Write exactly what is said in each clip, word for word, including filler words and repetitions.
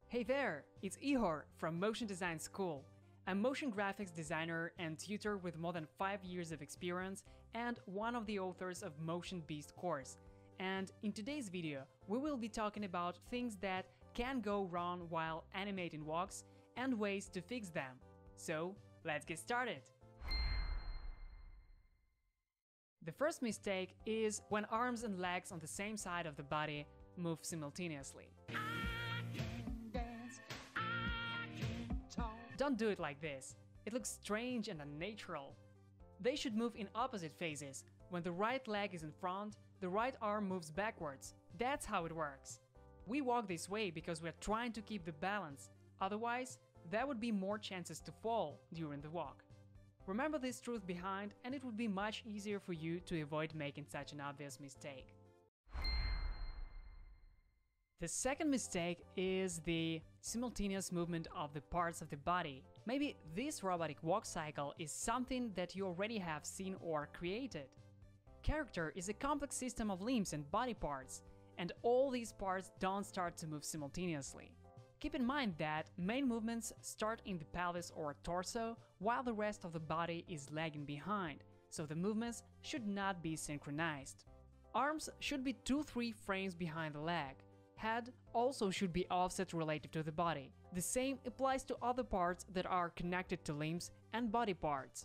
Hey there, it's Ihor from Motion Design School. I'm motion graphics designer and tutor with more than five years of experience and one of the authors of Motion Beast course. And in today's video, we will be talking about things that can go wrong while animating walks and ways to fix them. So, let's get started! The first mistake is when arms and legs on the same side of the body move simultaneously. Don't do it like this. It looks strange and unnatural. They should move in opposite phases. When the right leg is in front, the right arm moves backwards. That's how it works. We walk this way because we're trying to keep the balance. Otherwise, there would be more chances to fall during the walk. Remember this truth behind, and it would be much easier for you to avoid making such an obvious mistake. The second mistake is the simultaneous movement of the parts of the body. Maybe this robotic walk cycle is something that you already have seen or created. Character is a complex system of limbs and body parts, and all these parts don't start to move simultaneously. Keep in mind that main movements start in the pelvis or torso, while the rest of the body is lagging behind, so the movements should not be synchronized. Arms should be two to three frames behind the leg. Head also should be offset relative to the body. The same applies to other parts that are connected to limbs and body parts.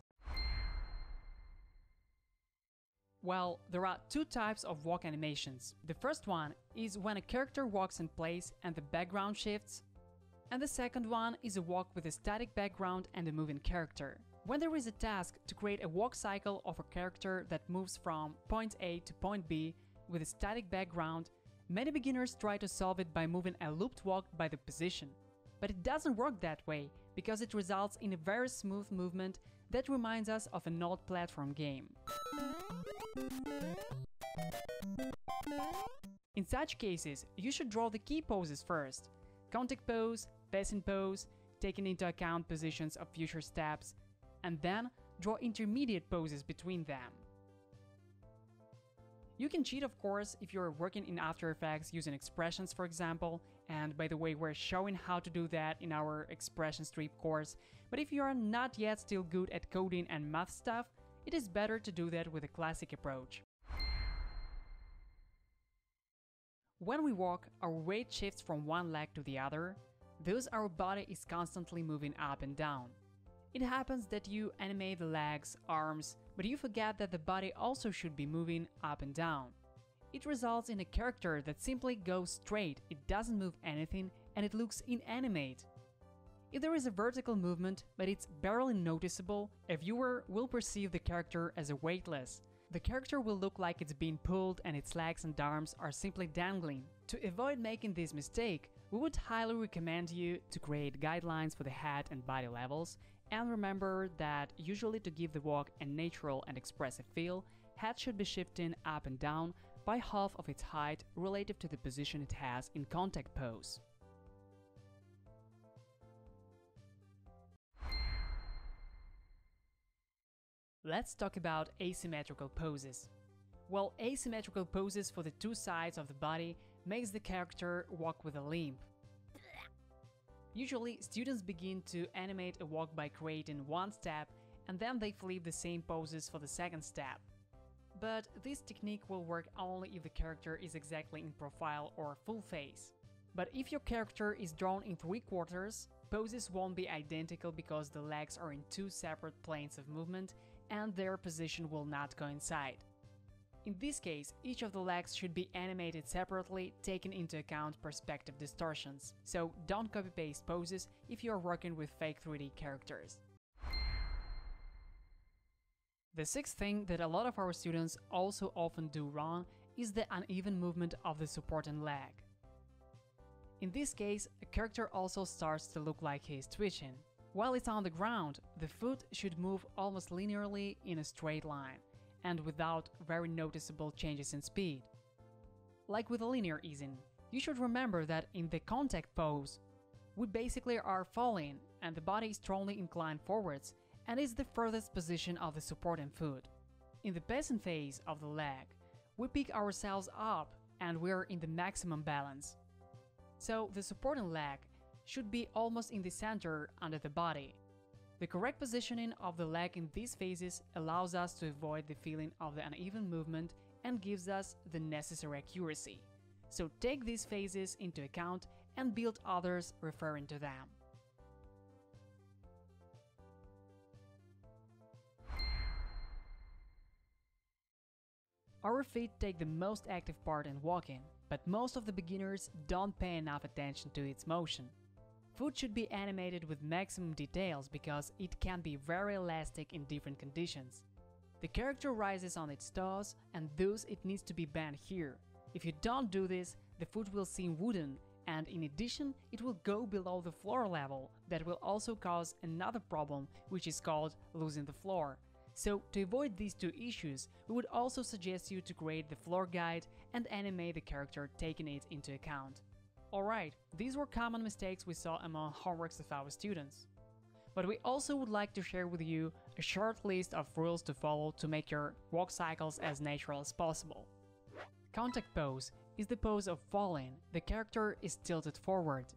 Well, there are two types of walk animations. The first one is when a character walks in place and the background shifts, and the second one is a walk with a static background and a moving character. When there is a task to create a walk cycle of a character that moves from point A to point B with a static background, many beginners try to solve it by moving a looped walk by the position. But it doesn't work that way, because it results in a very smooth movement that reminds us of an old platform game. In such cases, you should draw the key poses first. Contact pose, passing pose, taking into account positions of future steps, and then draw intermediate poses between them. You can cheat, of course, if you're working in After Effects using expressions, for example, and by the way, we're showing how to do that in our expression strip course, but if you are not yet still good at coding and math stuff, it is better to do that with a classic approach. When we walk, our weight shifts from one leg to the other, thus our body is constantly moving up and down. It happens that you animate the legs, arms, but you forget that the body also should be moving up and down. It results in a character that simply goes straight, it doesn't move anything, and it looks inanimate. If there is a vertical movement, but it's barely noticeable, a viewer will perceive the character as a weightless. The character will look like it's being pulled and its legs and arms are simply dangling. To avoid making this mistake, we would highly recommend you to create guidelines for the head and body levels, and remember that usually to give the walk a natural and expressive feel, head should be shifting up and down by half of its height relative to the position it has in contact pose. Let's talk about asymmetrical poses. Well, asymmetrical poses for the two sides of the body makes the character walk with a limp. Usually, students begin to animate a walk by creating one step, and then they flip the same poses for the second step. But this technique will work only if the character is exactly in profile or full face. But if your character is drawn in three quarters, poses won't be identical because the legs are in two separate planes of movement and their position will not coincide. In this case, each of the legs should be animated separately, taking into account perspective distortions. So don't copy-paste poses if you are working with fake three D characters. The sixth thing that a lot of our students also often do wrong is the uneven movement of the supporting leg. In this case, a character also starts to look like he is twitching. While it's on the ground, the foot should move almost linearly in a straight line, and without very noticeable changes in speed. Like with a linear easing, you should remember that in the contact pose, we basically are falling and the body is strongly inclined forwards and is the furthest position of the supporting foot. In the passing phase of the leg, we pick ourselves up and we're in the maximum balance. So the supporting leg should be almost in the center under the body. The correct positioning of the leg in these phases allows us to avoid the feeling of the uneven movement and gives us the necessary accuracy. So take these phases into account and build others referring to them. Our feet take the most active part in walking, but most of the beginners don't pay enough attention to its motion. Foot should be animated with maximum details because it can be very elastic in different conditions. The character rises on its toes and thus it needs to be bent here. If you don't do this, the foot will seem wooden, and in addition, it will go below the floor level. That will also cause another problem, which is called losing the floor. So, to avoid these two issues, we would also suggest you to create the floor guide and animate the character taking it into account. Alright, these were common mistakes we saw among homeworks of our students. But we also would like to share with you a short list of rules to follow to make your walk cycles as natural as possible. Contact pose is the pose of falling, the character is tilted forward.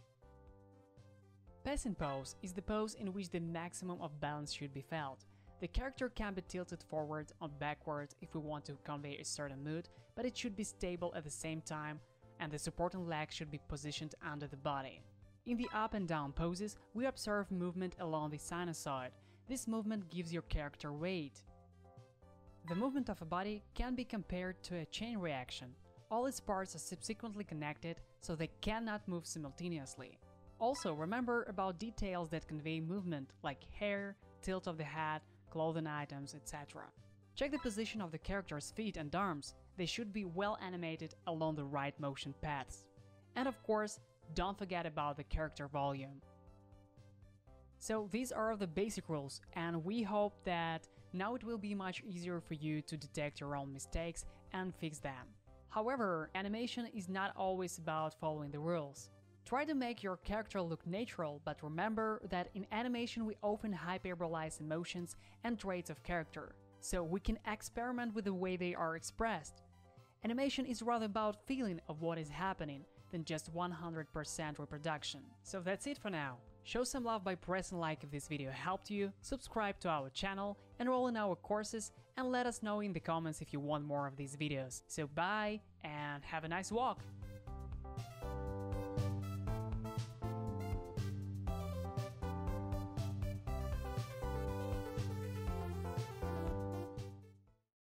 Passing pose is the pose in which the maximum of balance should be felt. The character can be tilted forward or backward if we want to convey a certain mood, but it should be stable at the same time, and the supporting leg should be positioned under the body. In the up and down poses, we observe movement along the sinusoid. This movement gives your character weight. The movement of a body can be compared to a chain reaction. All its parts are subsequently connected, so they cannot move simultaneously. Also, remember about details that convey movement, like hair, tilt of the head, clothing items, et cetera. Check the position of the character's feet and arms. They should be well animated along the right motion paths. And of course, don't forget about the character volume. So these are the basic rules, and we hope that now it will be much easier for you to detect your own mistakes and fix them. However, animation is not always about following the rules. Try to make your character look natural, but remember that in animation we often hyperbolize emotions and traits of character, so we can experiment with the way they are expressed. Animation is rather about feeling of what is happening than just one hundred percent reproduction. So that's it for now. Show some love by pressing like if this video helped you, subscribe to our channel, enroll in our courses, and let us know in the comments if you want more of these videos. So bye, and have a nice walk!